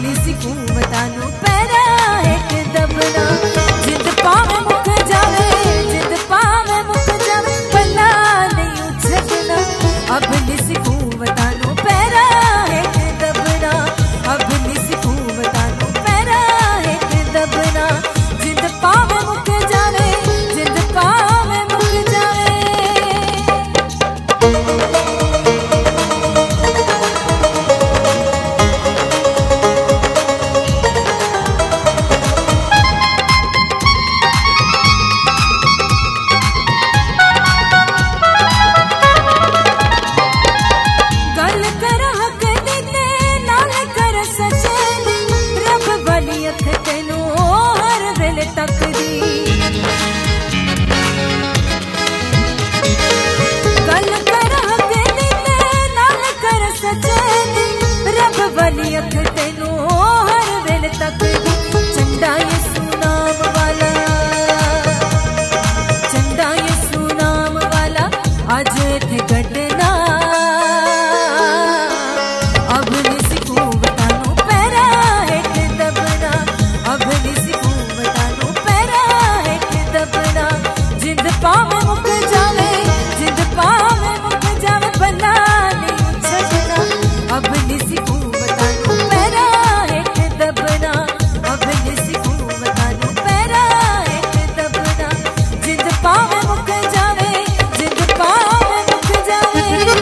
अबली सिकूवतानू para एक दबना जिंद पावे मुक जावे जिंद पावे मुक जावे पल्ला नहीं छड़ना अबली सिकूवतानू पैरा एक दबना अबली सिकूवतानू पैरा एक दबना जिंद पावे मुक जावे जिंद पावे मुक जावे तेनू हर वेले तक चंडा यसू नाम वाला चंडा यसू नाम वाला आज इथे गड्ढना अबली सिकूवतानू पैरा एक दबना अबली सिकूवतानू पैरा एक दबना जिंद पावे मुक जावे जिंद पावे मुक जावे बना नहीं छड़ना अबली सिकूवतानू पैरा एक दबना अबली सिकूवतानू पैरा एक दबना जिंद पावे मुक जावे जिंद पावे मुक जावे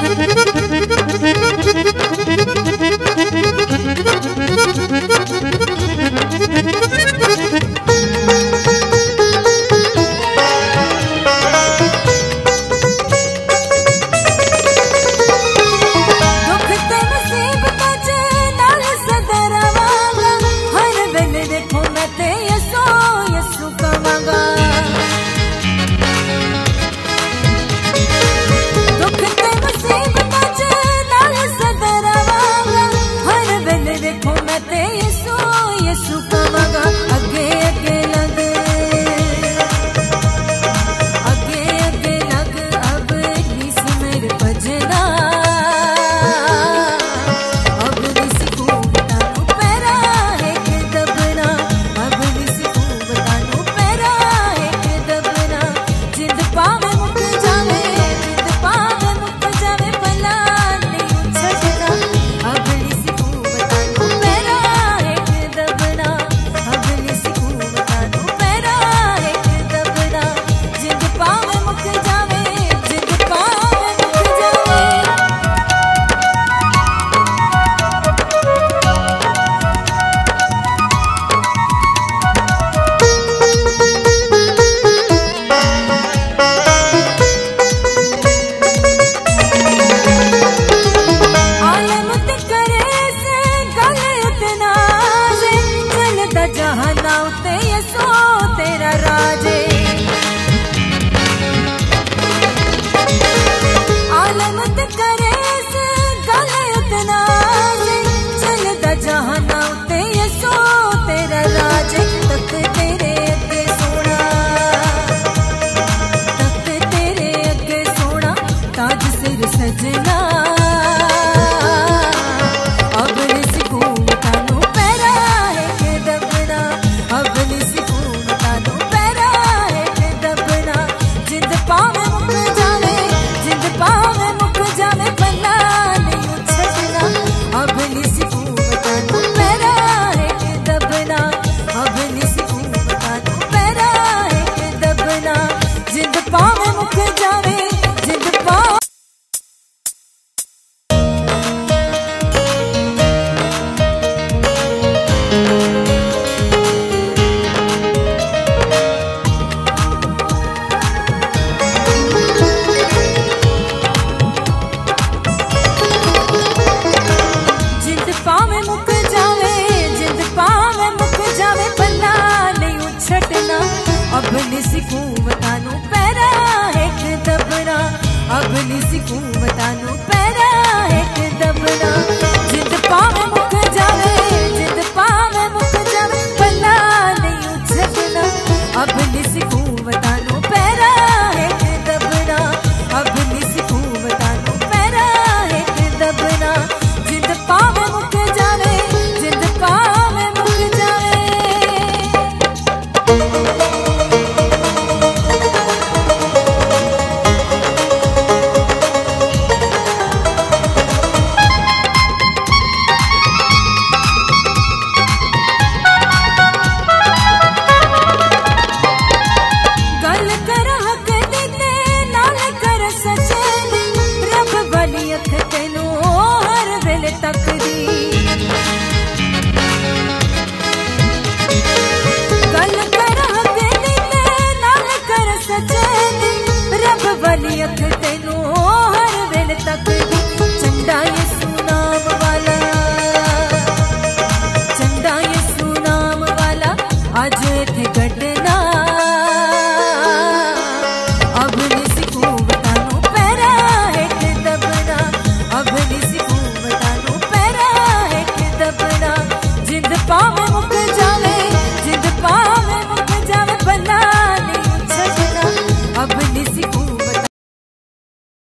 अबली सिकूवतानू पैरा एक दबना अबली सिकूवतानू